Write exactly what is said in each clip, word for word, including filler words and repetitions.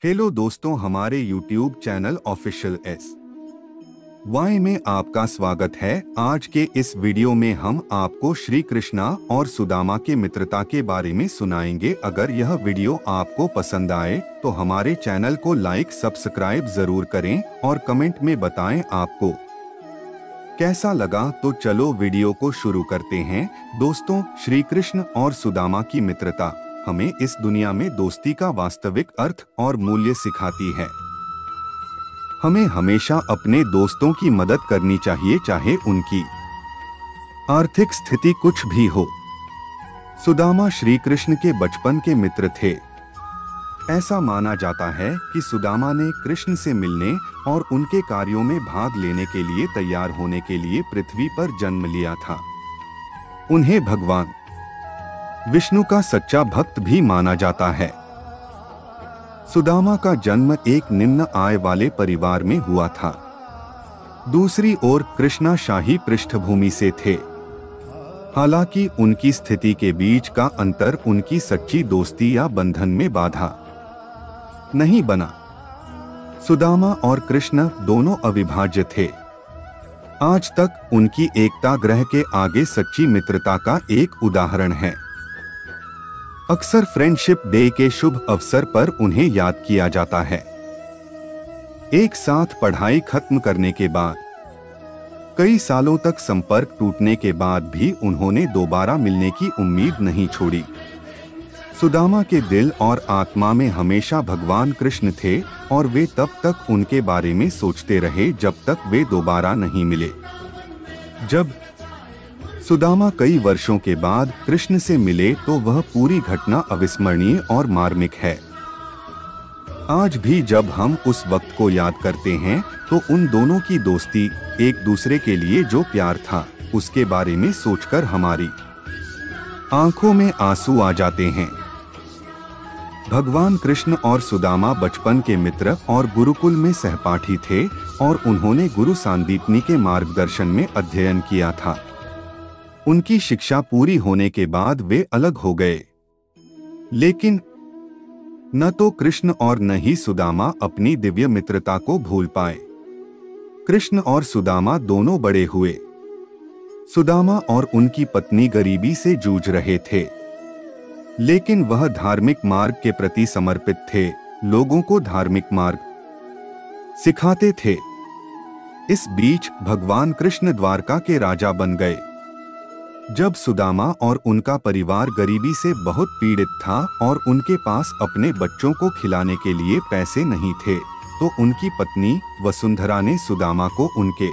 Hello दोस्तों, हमारे YouTube channel official S Y में आपका स्वागत है। आज के इस वीडियो में हम आपको श्री कृष्णा और सुदामा के मित्रता के बारे में सुनाएंगे। अगर यह वीडियो आपको पसंद आए तो हमारे चैनल को लाइक सब्सक्राइब जरूर करें और कमेंट में बताएं आपको कैसा लगा। तो चलो वीडियो को शुरू करते हैं। दोस्तों, श्री कृष्ण और सुदामा की मित्रता हमें इस दुनिया में दोस्ती का वास्तविक अर्थ और मूल्य सिखाती है। हमें हमेशा अपने दोस्तों की मदद करनी चाहिए, चाहे उनकी आर्थिक स्थिति कुछ भी हो। सुदामा श्री कृष्ण के बचपन के मित्र थे। ऐसा माना जाता है कि सुदामा ने कृष्ण से मिलने और उनके कार्यों में भाग लेने के लिए तैयार होने के लिए पृथ्वी पर जन्म लिया था। उन्हें भगवान विष्णु का सच्चा भक्त भी माना जाता है। सुदामा का जन्म एक निम्न आय वाले परिवार में हुआ था। दूसरी ओर कृष्णा शाही पृष्ठभूमि से थे। हालांकि उनकी स्थिति के बीच का अंतर उनकी सच्ची दोस्ती या बंधन में बाधा नहीं बना। सुदामा और कृष्ण दोनों अविभाज्य थे। आज तक उनकी एकता ग्रह के आगे सच्ची मित्रता का एक उदाहरण है। अक्सर फ्रेंडशिप डे के शुभ अवसर पर उन्हें याद किया जाता है। एक साथ पढ़ाई खत्म करने के बाद कई सालों तक संपर्क टूटने के बाद भी उन्होंने दोबारा मिलने की उम्मीद नहीं छोड़ी। सुदामा के दिल और आत्मा में हमेशा भगवान कृष्ण थे और वे तब तक उनके बारे में सोचते रहे जब तक वे दोबारा नहीं मिले। जब सुदामा कई वर्षों के बाद कृष्ण से मिले तो वह पूरी घटना अविस्मरणीय और मार्मिक है। आज भी जब हम उस वक्त को याद करते हैं तो उन दोनों की दोस्ती, एक दूसरे के लिए जो प्यार था, उसके बारे में सोचकर हमारी आंखों में आंसू आ जाते हैं। भगवान कृष्ण और सुदामा बचपन के मित्र और गुरुकुल में सहपाठी थे और उन्होंने गुरु सांदीपनी के मार्गदर्शन में अध्ययन किया था। उनकी शिक्षा पूरी होने के बाद वे अलग हो गए, लेकिन न तो कृष्ण और न ही सुदामा अपनी दिव्य मित्रता को भूल पाए। कृष्ण और सुदामा दोनों बड़े हुए। सुदामा और उनकी पत्नी गरीबी से जूझ रहे थे, लेकिन वह धार्मिक मार्ग के प्रति समर्पित थे, लोगों को धार्मिक मार्ग सिखाते थे। इस बीच भगवान कृष्ण द्वारका के राजा बन गए। जब सुदामा और उनका परिवार गरीबी से बहुत पीड़ित था और उनके पास अपने बच्चों को खिलाने के लिए पैसे नहीं थे, तो उनकी पत्नी वसुंधरा ने सुदामा को उनके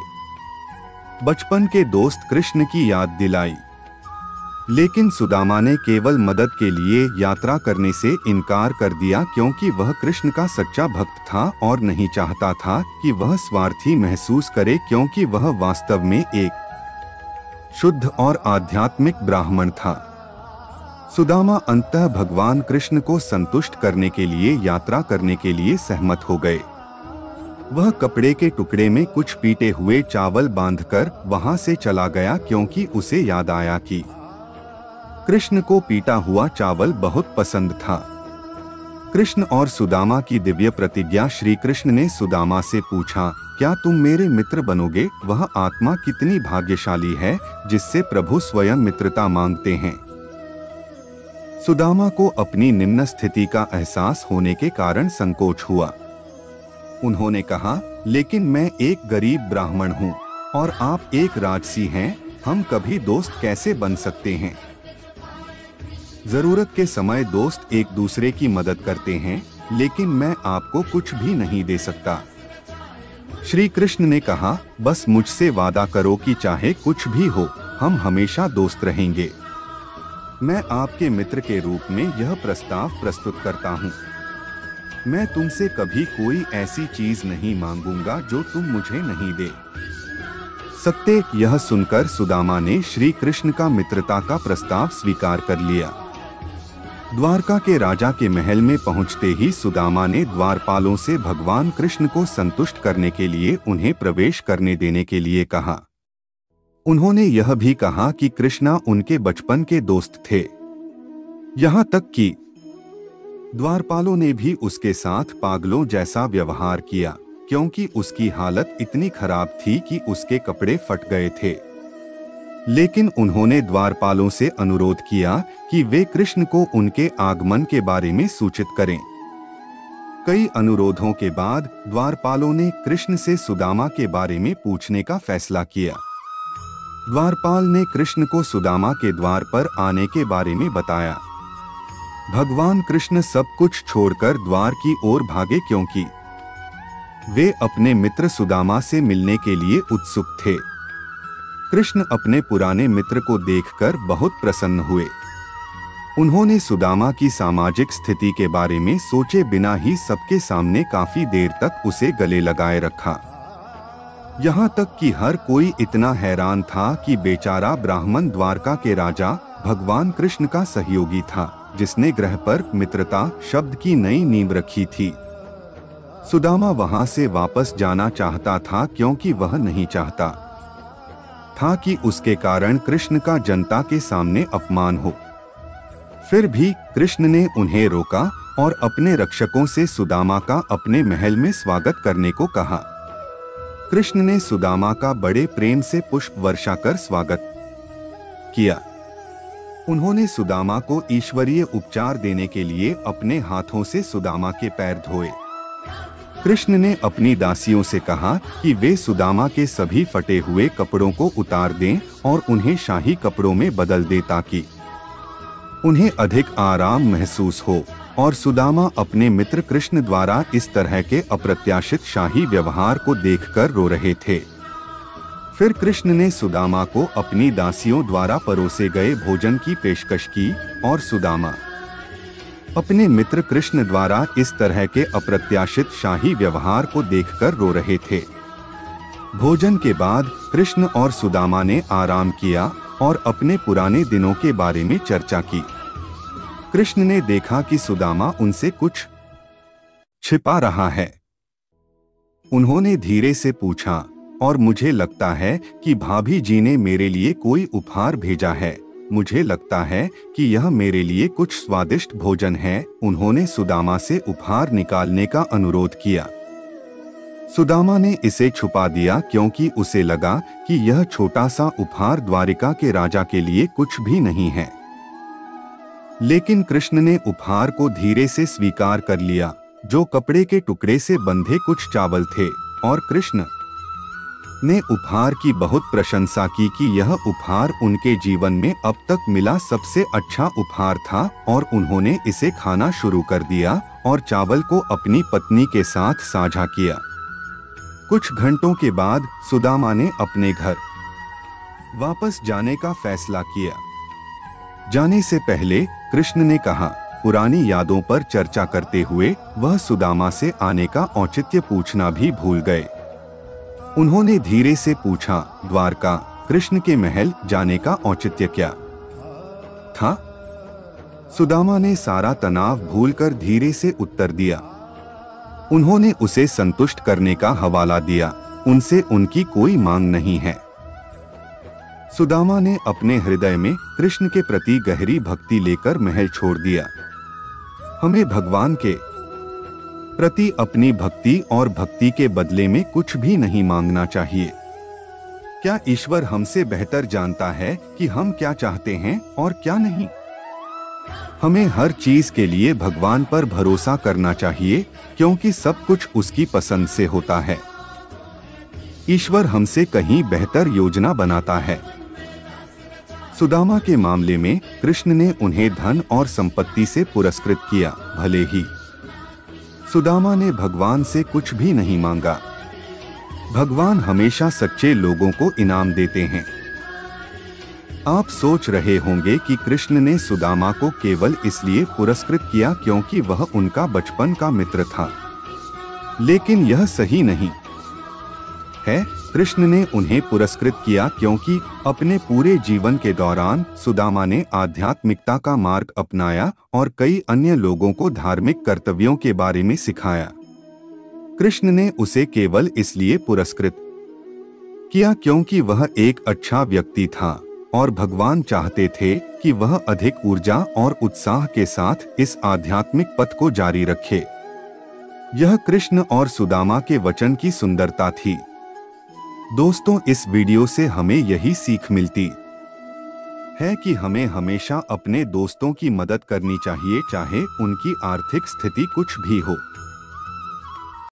बचपन के दोस्त कृष्ण की याद दिलाई। लेकिन सुदामा ने केवल मदद के लिए यात्रा करने से इनकार कर दिया, क्योंकि वह कृष्ण का सच्चा भक्त था और नहीं चाहता था कि वह स्वार्थी महसूस करे, क्योंकि वह वास्तव में एक शुद्ध और आध्यात्मिक ब्राह्मण था। सुदामा अंततः भगवान कृष्ण को संतुष्ट करने के लिए यात्रा करने के लिए सहमत हो गए। वह कपड़े के टुकड़े में कुछ पीटे हुए चावल बांधकर वहां से चला गया, क्योंकि उसे याद आया कि कृष्ण को पीटा हुआ चावल बहुत पसंद था। कृष्ण और सुदामा की दिव्य प्रतिज्ञा। श्री कृष्ण ने सुदामा से पूछा, क्या तुम मेरे मित्र बनोगे? वह आत्मा कितनी भाग्यशाली है जिससे प्रभु स्वयं मित्रता मांगते हैं। सुदामा को अपनी निम्न स्थिति का एहसास होने के कारण संकोच हुआ। उन्होंने कहा, लेकिन मैं एक गरीब ब्राह्मण हूँ और आप एक राजसी हैं, हम कभी दोस्त कैसे बन सकते हैं? जरूरत के समय दोस्त एक दूसरे की मदद करते हैं, लेकिन मैं आपको कुछ भी नहीं दे सकता। श्री कृष्ण ने कहा, बस मुझसे वादा करो कि चाहे कुछ भी हो, हम हमेशा दोस्त रहेंगे। मैं आपके मित्र के रूप में यह प्रस्ताव प्रस्तुत करता हूँ। मैं तुमसे कभी कोई ऐसी चीज नहीं मांगूंगा जो तुम मुझे नहीं दे सकते। यह सुनकर सुदामा ने श्री कृष्ण का मित्रता का प्रस्ताव स्वीकार कर लिया। द्वारका के राजा के महल में पहुंचते ही सुदामा ने द्वारपालों से भगवान कृष्ण को संतुष्ट करने के लिए उन्हें प्रवेश करने देने के लिए कहा। उन्होंने यह भी कहा कि कृष्णा उनके बचपन के दोस्त थे। यहाँ तक कि द्वारपालों ने भी उसके साथ पागलों जैसा व्यवहार किया, क्योंकि उसकी हालत इतनी खराब थी कि उसके कपड़े फट गए थे। लेकिन उन्होंने द्वारपालों से अनुरोध किया कि वे कृष्ण को उनके आगमन के बारे में सूचित करें। कई अनुरोधों के बाद द्वारपालों ने कृष्ण से सुदामा के बारे में पूछने का फैसला किया। द्वारपाल ने कृष्ण को सुदामा के द्वार पर आने के बारे में बताया। भगवान कृष्ण सब कुछ छोड़कर द्वार की ओर भागे, क्योंकि वे अपने मित्र सुदामा से मिलने के लिए उत्सुक थे। कृष्ण अपने पुराने मित्र को देखकर बहुत प्रसन्न हुए। उन्होंने सुदामा की सामाजिक स्थिति के बारे में सोचे बिना ही सबके सामने काफी देर तक उसे गले लगाए रखा। यहाँ तक कि हर कोई इतना हैरान था कि बेचारा ब्राह्मण द्वारका के राजा भगवान कृष्ण का सहयोगी था, जिसने ग्रह पर मित्रता शब्द की नई नींव रखी थी। सुदामा वहां से वापस जाना चाहता था, क्योंकि वह नहीं चाहता था कि उसके कारण कृष्ण का जनता के सामने अपमान हो। फिर भी कृष्ण ने उन्हें रोका और अपने रक्षकों से सुदामा का अपने महल में स्वागत करने को कहा। कृष्ण ने सुदामा का बड़े प्रेम से पुष्प वर्षा कर स्वागत किया। उन्होंने सुदामा को ईश्वरीय उपचार देने के लिए अपने हाथों से सुदामा के पैर धोए। कृष्ण ने अपनी दासियों से कहा कि वे सुदामा के सभी फटे हुए कपड़ों को उतार दें और उन्हें शाही कपड़ों में बदल दें, ताकि उन्हें अधिक आराम महसूस हो। और सुदामा अपने मित्र कृष्ण द्वारा इस तरह के अप्रत्याशित शाही व्यवहार को देखकर रो रहे थे। फिर कृष्ण ने सुदामा को अपनी दासियों द्वारा परोसे गए भोजन की पेशकश की, और सुदामा अपने मित्र कृष्ण द्वारा इस तरह के अप्रत्याशित शाही व्यवहार को देखकर रो रहे थे। भोजन के बाद कृष्ण और सुदामा ने आराम किया और अपने पुराने दिनों के बारे में चर्चा की। कृष्ण ने देखा कि सुदामा उनसे कुछ छिपा रहा है। उन्होंने धीरे से पूछा, और मुझे लगता है कि भाभी जी ने मेरे लिए कोई उपहार भेजा है। मुझे लगता है कि यह मेरे लिए कुछ स्वादिष्ट भोजन है। उन्होंने सुदामा से उपहार निकालने का अनुरोध किया। सुदामा ने इसे छुपा दिया, क्योंकि उसे लगा कि यह छोटा सा उपहार द्वारिका के राजा के लिए कुछ भी नहीं है। लेकिन कृष्ण ने उपहार को धीरे से स्वीकार कर लिया, जो कपड़े के टुकड़े से बंधे कुछ चावल थे, और कृष्ण ने उपहार की बहुत प्रशंसा की कि यह उपहार उनके जीवन में अब तक मिला सबसे अच्छा उपहार था, और उन्होंने इसे खाना शुरू कर दिया और चावल को अपनी पत्नी के साथ साझा किया। कुछ घंटों के बाद सुदामा ने अपने घर वापस जाने का फैसला किया। जाने से पहले कृष्ण ने कहा, पुरानी यादों पर चर्चा करते हुए वह सुदामा से आने का औचित्य पूछना भी भूल गए। उन्होंने धीरे से पूछा, द्वारका कृष्ण के महल जाने का औचित्य क्या था? सुदामा ने सारा तनाव भूलकर धीरे से उत्तर दिया। उन्होंने उसे संतुष्ट करने का हवाला दिया, उनसे उनकी कोई मांग नहीं है। सुदामा ने अपने हृदय में कृष्ण के प्रति गहरी भक्ति लेकर महल छोड़ दिया। हमें भगवान के प्रति अपनी भक्ति और भक्ति के बदले में कुछ भी नहीं मांगना चाहिए। क्या ईश्वर हमसे बेहतर जानता है कि हम क्या चाहते हैं और क्या नहीं? हमें हर चीज के लिए भगवान पर भरोसा करना चाहिए, क्योंकि सब कुछ उसकी पसंद से होता है। ईश्वर हमसे कहीं बेहतर योजना बनाता है। सुदामा के मामले में कृष्ण ने उन्हें धन और संपत्ति से पुरस्कृत किया, भले ही सुदामा ने भगवान से कुछ भी नहीं मांगा। भगवान हमेशा सच्चे लोगों को इनाम देते हैं। आप सोच रहे होंगे कि कृष्ण ने सुदामा को केवल इसलिए पुरस्कृत किया क्योंकि वह उनका बचपन का मित्र था, लेकिन यह सही नहीं है। कृष्ण ने उन्हें पुरस्कृत किया क्योंकि अपने पूरे जीवन के दौरान सुदामा ने आध्यात्मिकता का मार्ग अपनाया और कई अन्य लोगों को धार्मिक कर्तव्यों के बारे में सिखाया। कृष्ण ने उसे केवल इसलिए पुरस्कृत किया क्योंकि वह एक अच्छा व्यक्ति था और भगवान चाहते थे कि वह अधिक ऊर्जा और उत्साह के साथ इस आध्यात्मिक पथ को जारी रखे। यह कृष्ण और सुदामा के वचन की सुंदरता थी। दोस्तों, इस वीडियो से हमें यही सीख मिलती है कि हमें हमेशा अपने दोस्तों की मदद करनी चाहिए, चाहे उनकी आर्थिक स्थिति कुछ भी हो।